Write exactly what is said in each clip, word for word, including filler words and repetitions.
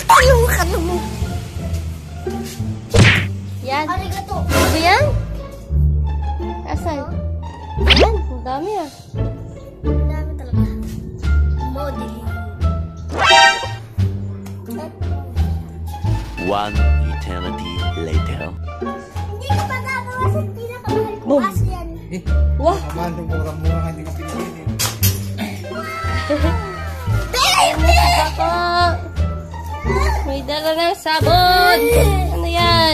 Anong ano mo? Yan. Arigato. Ano yan? Asan? Yan, ang dami ah. Ang dami talaga. Modeling. One eternity later. Hindi ka pa gagawa sa pinakamahal ko kasi yan. Eh, Wah! naman, itong murang-murang hindi ka pinili. Baby! Ako! May dala ng sabon! Ano yan?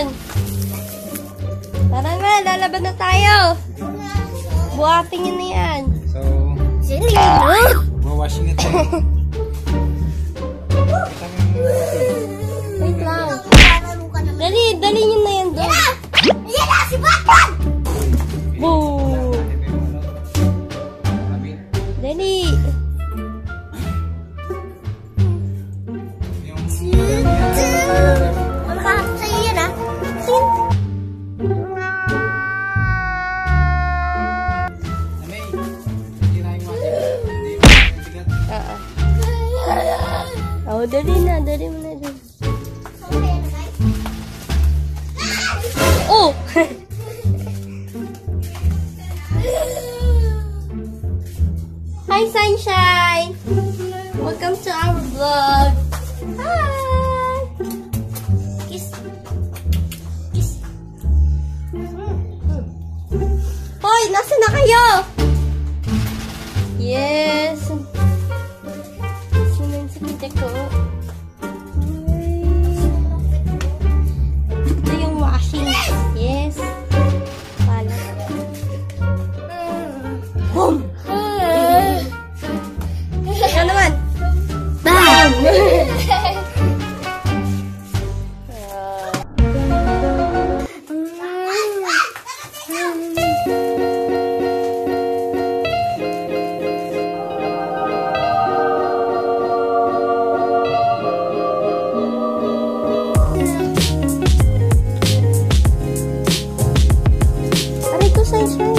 Tara na, lalaban na tayo! Buhating yun na yan. So, Sino yun? wawashing it. Wait lang. Dali, dali nyo na yan doon. Yan na! Si Batman! Boom! Dali! Ano ka? Sa'yo yan ah? Sin? Oo. Oh, dali na, dali mo na dun. Oh! Hi, Sunshine! Welcome to our vlog. Hi! Kiss. Kiss. Hoy, nasa na kayo? Yes. Sino yung sakita ko? Ito yung washing. Yes. Pala. Boom! Ikaw naman. Bam! Aray ko, Sunshine.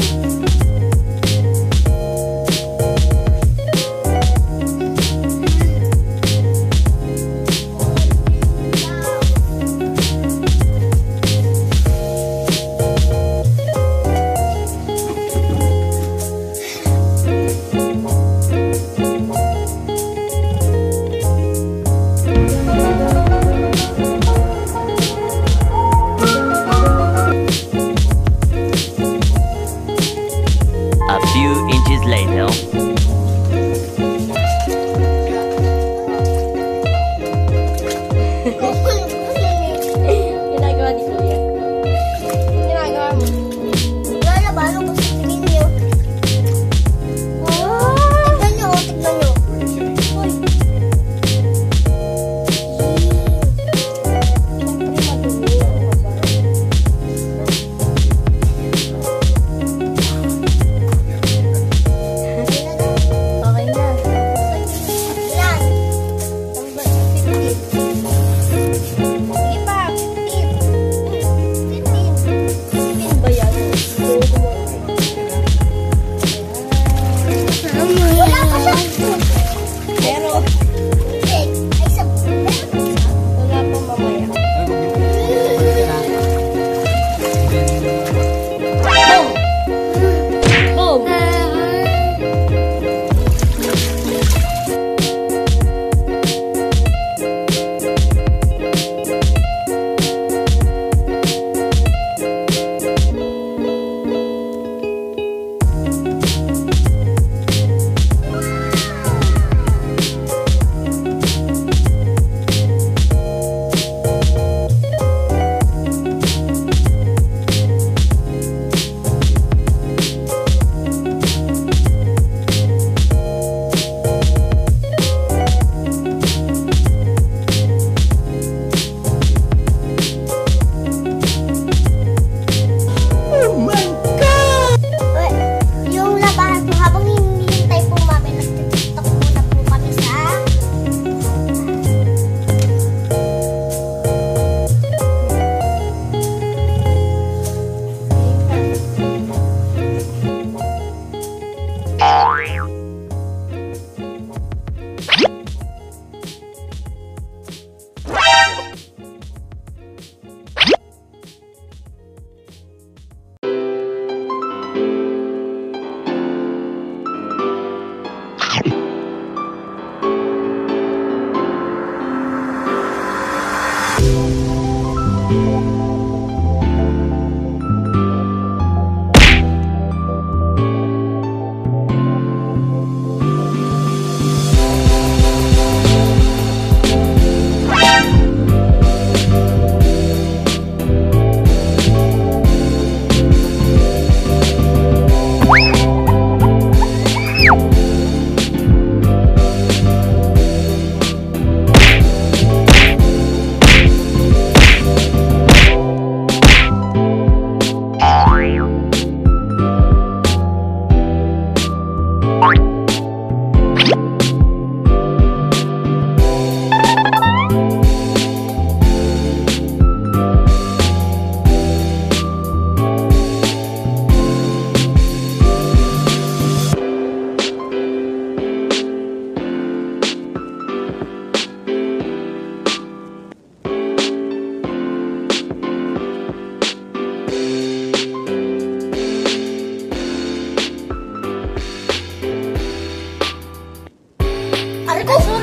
A few inches later. Ginagawa ni Kuya. Ginagawa mo. Wala ba? Ano gusto tingin niyo? Ah! Tignan niyo, oh, tignan niyo. Hoy. Siyempre madumi. Ano ba? Okay na. Yan. Ang ba? Pitin. Sige pa. Pitin. Pitin. Pitin ba yan? Wala pa siya. Pero, Eh, ay sa... meron pa siya. wala pa mamaya. Boom! Boom!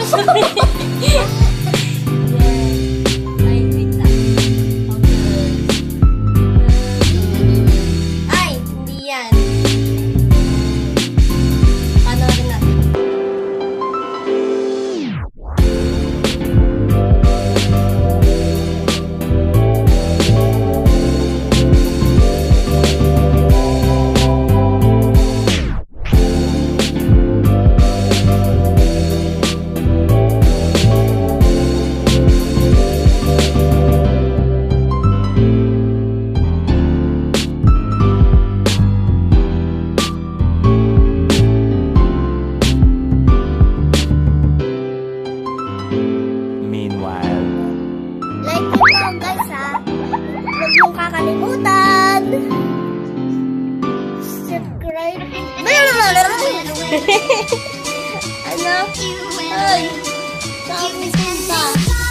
Ay, wait lang. Ay, hindi yan. Panoorin natin. Meanwhile. Like ito guys ha. Huwag mong kakalimutan. Subscribe. Ano? Ay, sabi ko ba?